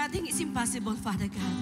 Nothing is impossible, Father God.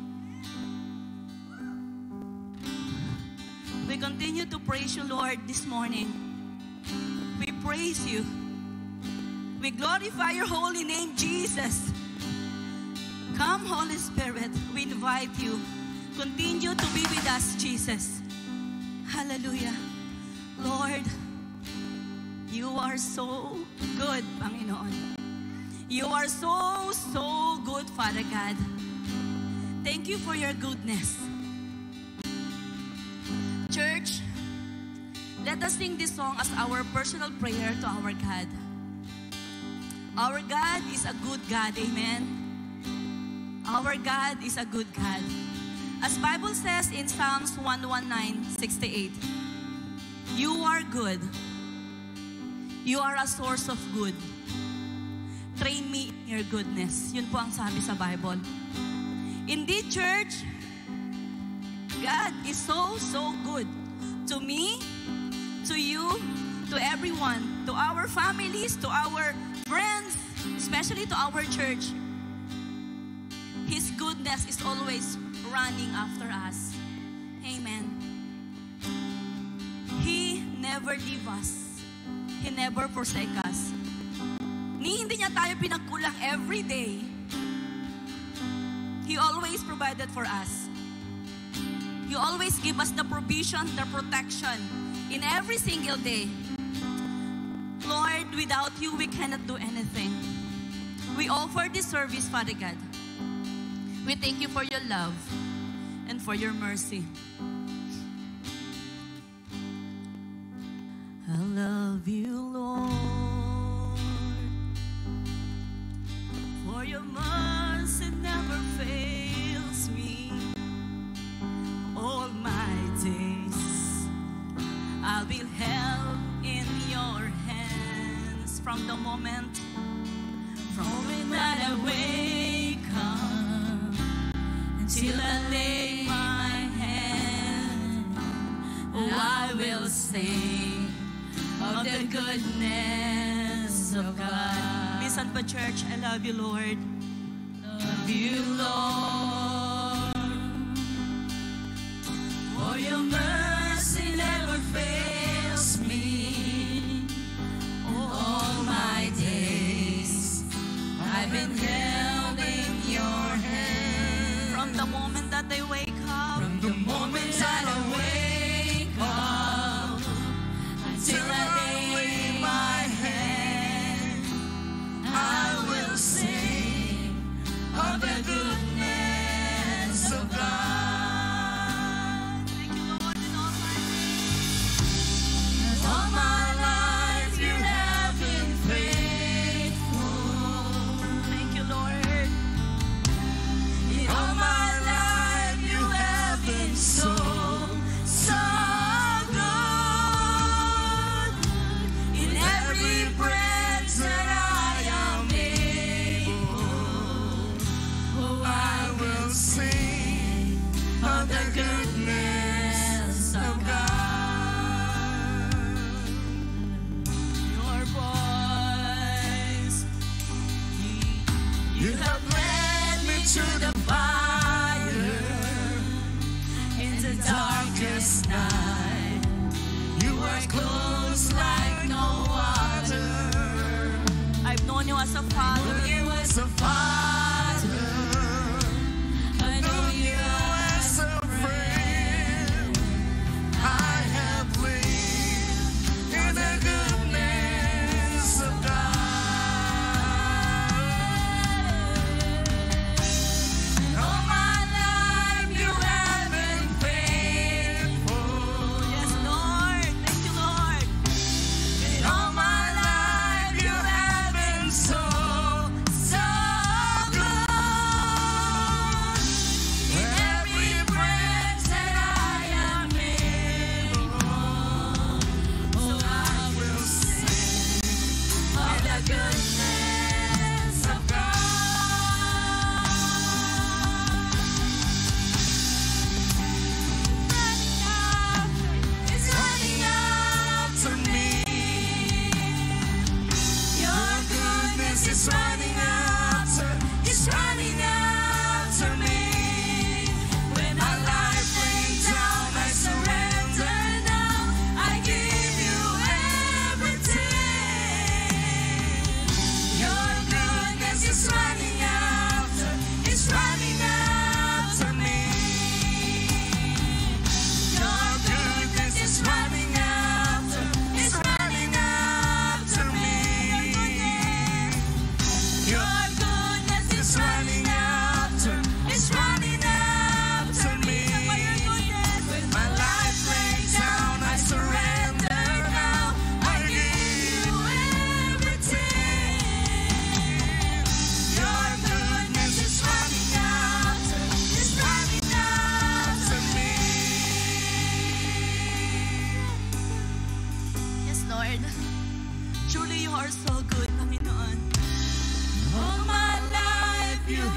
We continue to praise you, Lord, this morning. We praise you. We glorify your holy name, Jesus. Come, Holy Spirit, we invite you. Continue to be with us, Jesus. Hallelujah. Lord, you are so good, Panginoon. You are so, so good, Father God. Thank you for your goodness. Church, let us sing this song as our personal prayer to our God. Our God is a good God, amen? Our God is a good God. As Bible says in Psalms 119:68, you are good. You are a source of good. Train me in your goodness. Yun po ang sabi sa Bible. Indeed, church, God is so, so good to me, to you, to everyone, to our families, to our friends, especially to our church. His goodness is always running after us. Amen. He never leave us. He never forsake us. Hindi niya tayo pinagkulang every day. He always provided for us. You always give us the provision, the protection in every single day. Lord, without you, we cannot do anything. We offer this service, Father God. We thank you for your love and for your mercy. I love you, Lord, for your mercy never fails me. All my days I'll be held in your hands from the moment that I wake up until I lay my hand. Oh, I will sing of the goodness of God. Minsan pa, church, I love you, Lord. Love you, Lord. For your mercy never fails me. All my days I've been held in your hand. From the moment that I wake up, from the moment that I wake up until I lay my head, I will sing of the goodness of God. Night. You are close like no other. I've known you as a father. I know you as a friend. I have lived in the goodness of God. All my life you have been faithful. Yes, Lord. Thank you, Lord. And all my life you have been so, so is running after me. When my life lays down, I surrender now. I give you everything. Your goodness is running after me. Yes, Lord. Truly, you are so good, Panginoon. All my life you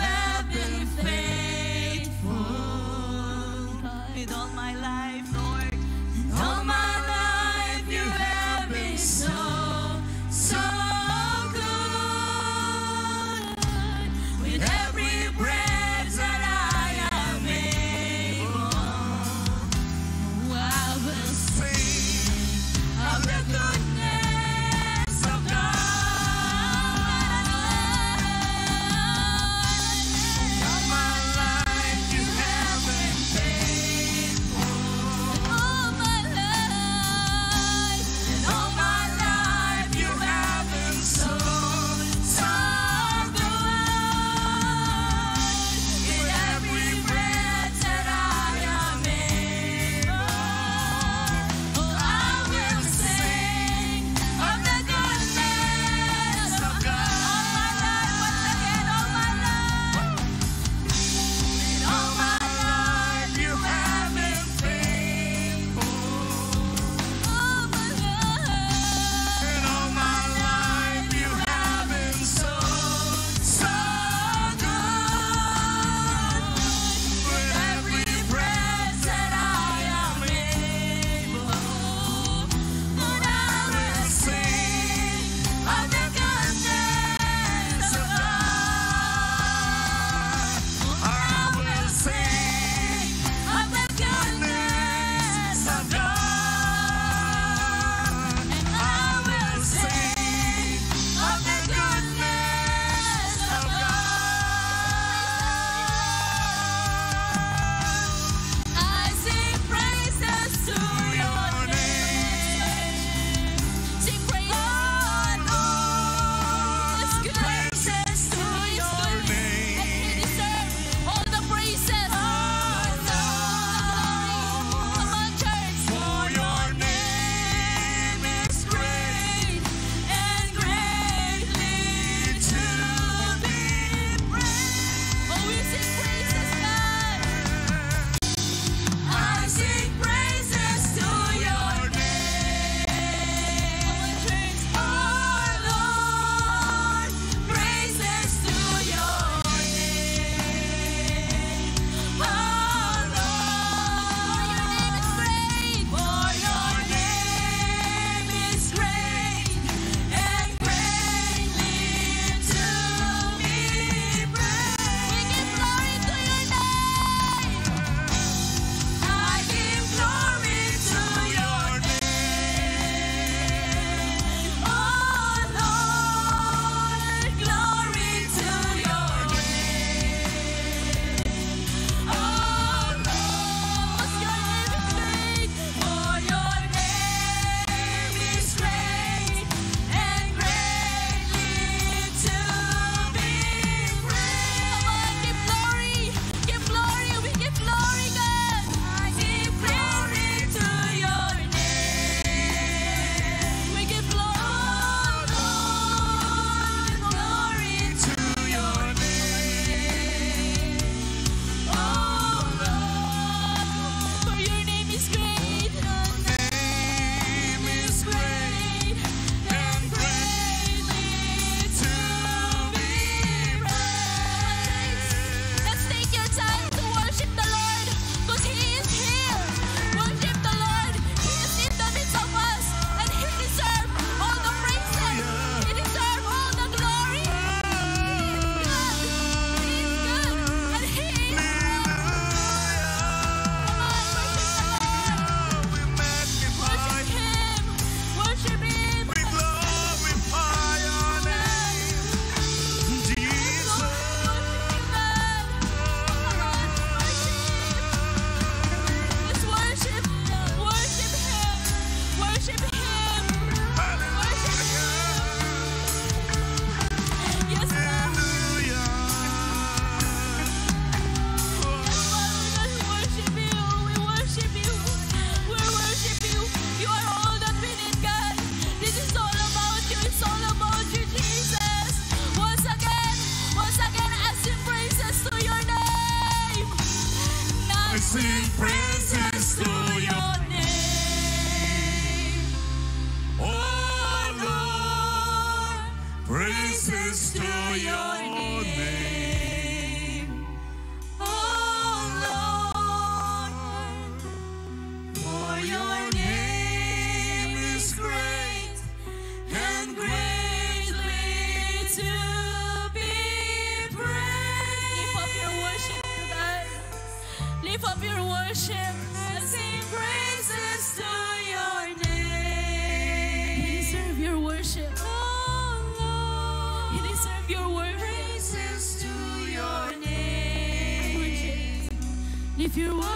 Lift up your worship and sing praises to your name. You deserve your worship. Oh Lord, you deserve your worship. Praises to your name. Lift your worship.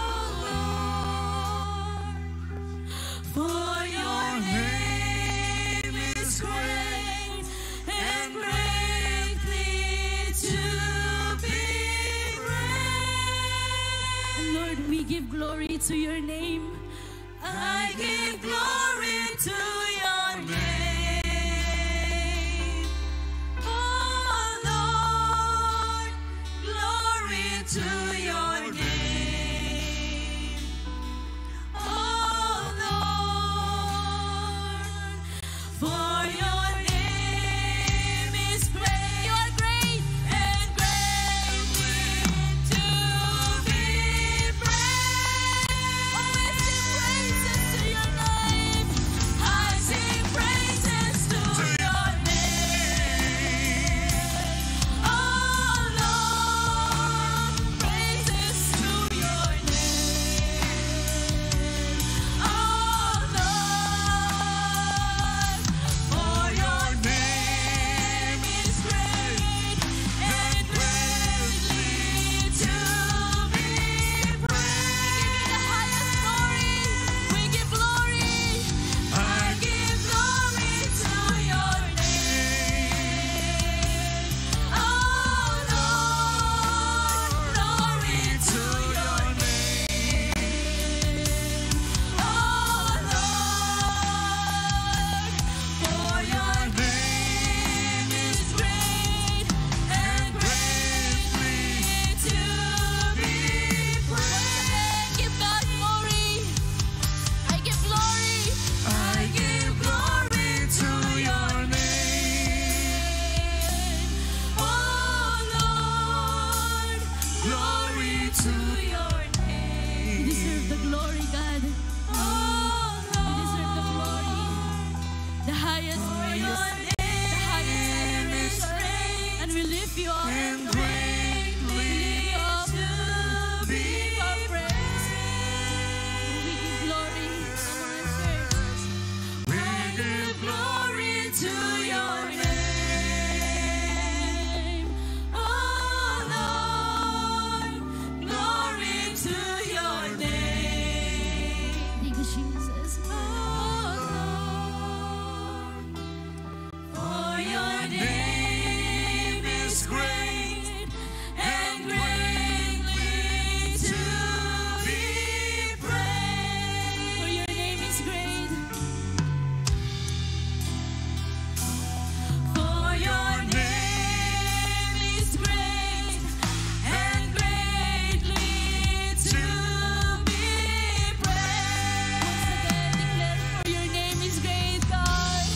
For your name is great and greatly to be praised. And Lord, we give glory to your name. I give glory to your name. Oh Lord, glory to your name. For your name is great. You are great and greatly to be praised. Oh, I sing praises to your name. I sing praises to your name. Oh Lord, praises to your name. Oh Lord. For your name is great and greatly to be praised. We give the highest glory. We give glory. I give glory to your name. Oh Lord, glory to your name. Oh Lord, for your name is great and greatly to be praised. Give God glory. I give glory. I give glory to your name. Oh Lord, glory to your name. You deserve the glory, God. Oh Lord, you deserve the glory. The highest praise, the highest adoration, and we lift you up and greatly to be praised. We give glory, we give glory to your name. Oh Lord, glory to your name. Thank you, Jesus. Oh Lord. For your name is great and greatly to be praised. For your name is great. For your name is great and greatly to be praised. Once again, declare, for your name is great, God.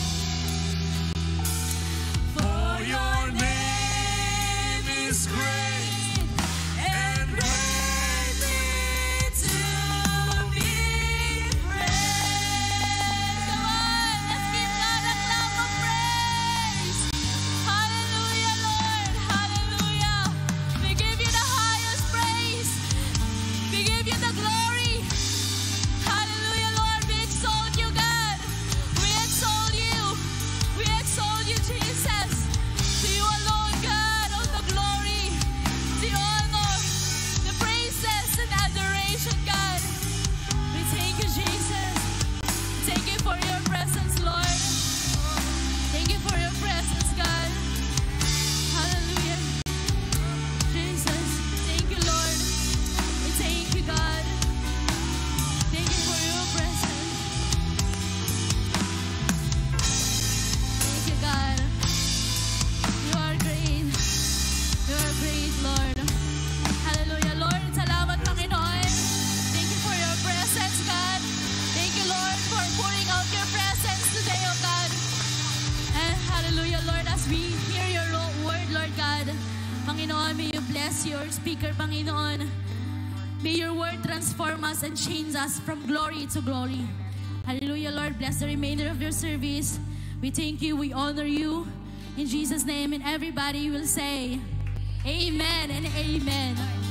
For your name is great and greatly to be praised. Come on, let's give God a clap of praise. Hallelujah, Lord. Hallelujah. We give you the highest praise. We give you the glory. Hallelujah, Lord. We exalt you, God. We exalt you. We exalt you, Jesus. To you alone, God, all the glory, the honor, the praises and adoration, God. We thank you, Jesus. Thank you for your presence, Lord. Thank you for your presence, God. Hallelujah. Jesus, thank you, Lord. We thank you, God. Thank you for your presence. Thank you, God. You are great. You are great, Lord. Hallelujah, Lord. Salamat, Panginoon. Thank you for your presence, God. Thank you, Lord, for pouring out your presence today, oh God. And hallelujah, Lord, as we hear your word, Lord God, Panginoon, may you bless your speaker, Panginoon. May your word transform us and change us from glory to glory. Hallelujah, Lord. Bless the remainder of your service. We thank you. We honor you. In Jesus' name. And everybody will say, Amen and Amen.